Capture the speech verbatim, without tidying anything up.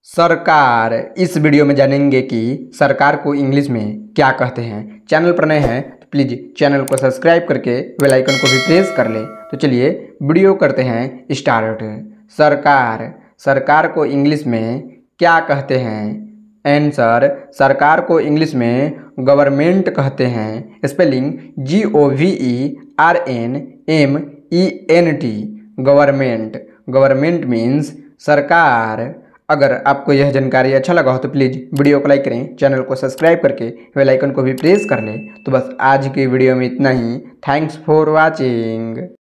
सरकार। इस वीडियो में जानेंगे कि सरकार को इंग्लिश में क्या कहते हैं। चैनल पर नए हैं तो प्लीज़ चैनल को सब्सक्राइब करके बेल आइकन को भी प्रेस कर लें। तो चलिए वीडियो करते हैं स्टार्ट। सरकार। सरकार को इंग्लिश में क्या कहते हैं? आंसर, सरकार को इंग्लिश में गवर्नमेंट कहते हैं। Spelling G O V E R N M E N T. Government. Government means सरकार। अगर आपको यह जानकारी अच्छा लगा हो तो प्लीज़ वीडियो को लाइक करें, चैनल को सब्सक्राइब करके बेल आइकन को भी प्रेस कर लें। तो बस आज की वीडियो में इतना ही। Thanks for watching.